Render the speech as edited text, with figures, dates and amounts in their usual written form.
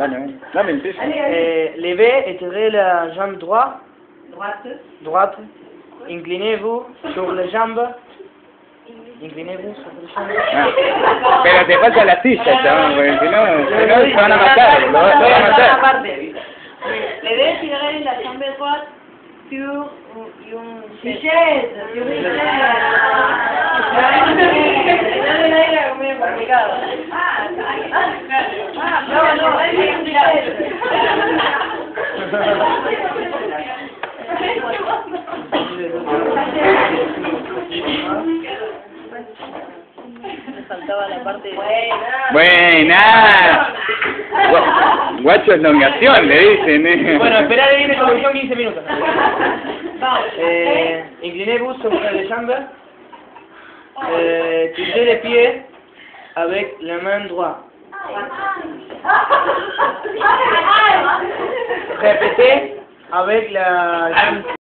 Dale, dale, empieza. Levez, étirez la jambe droite. Droite. Inclinez-vous sur les jambes. Inclinez-vous sur les jambes. Ah, pero te falta la silla, chabón, porque si no se van a matar, lo van a matar. Levez, étirez la jambe droite sur une chaise. Sur une chaise. Dale el aire como medio complicado. No, es una chaise. Me faltaba la parte de... Buena. Guacho elongación, le dicen. Bueno, esperad de viene conversión 15 minutos. Inclinez-vous sur les jambes. Touchez les pieds avec la main droite. Répétez avec la jambe